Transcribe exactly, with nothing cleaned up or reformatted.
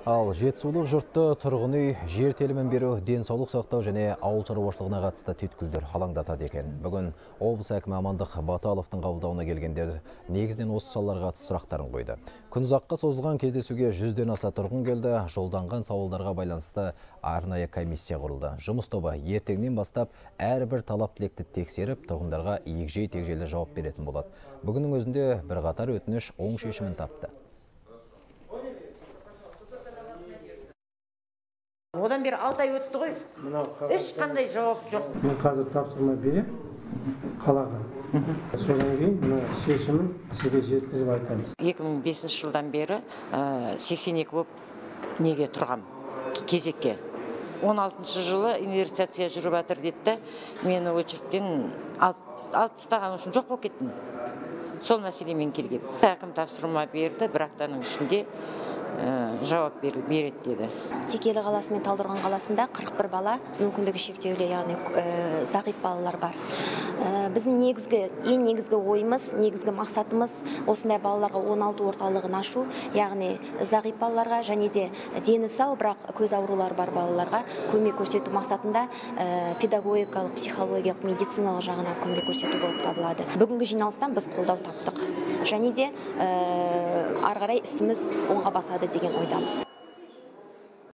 Ал жетісулық жұртты тұрғын үй, жер телімін беру, денсаулық сақтау және ауыл шаруашылығына қатысты түйткілдер алаңдатады екен. Бүгін облыс әкімі Амандық Баталовтың қабылдауына келгендер негізінен осы салаларға қатысты сұрақтарын қойды. Күн ұзаққа созылған кездесуге жүзден аса тұрғын келді. Жолданған сауалдарға байланысты арнайы комиссия құрылды. Жұмыс тобы ертеңнен бастап әрбір талап тілекті тексеріп, тұрғындарға егжей тегжейлі жауап беретін болады. Бүгіннің өзінде бірқатар өтініш оң шешімін тапты. Одан бері алты ай өтті ғой. Ешқандай жауап жоқ. Мен қазір тапсырма берем қалаға. Содан кейін мына шешімін сізге жеткізіп айтамыз. екі мың бесінші жылдан бері сексен екі болып неге тұрғам кезекке. он алтыншы жылы инверсация жүріп жатыр деді. Мені очерктен алып тастаған үшін жоқ болып кеттім. Сол мәселемен келгем. Әкім тапсырма берді, бір аптаның ішінде жауап береді деді. Текелі қаласы мен Талдықорған қаласында қырық бір бала мүмкіндігі шектеулі, яғни зағип балалар бар. Біздің негізгі, ең негізгі ойымыз, негізгі мақсатымыз осындай балаларға он алты орталығын ашу, яғни зағип балаларға және де дені сау, бірақ көз аурулары бар балаларға көмек көрсету мақсатында педагогикалық, психологиялық, медициналық жағынан көмек көрсету болып табылады. Бүгінгі жиналыстан біз қолдау таптық. Және де ары қарай ісіміз оңға басады деген ойдамыз.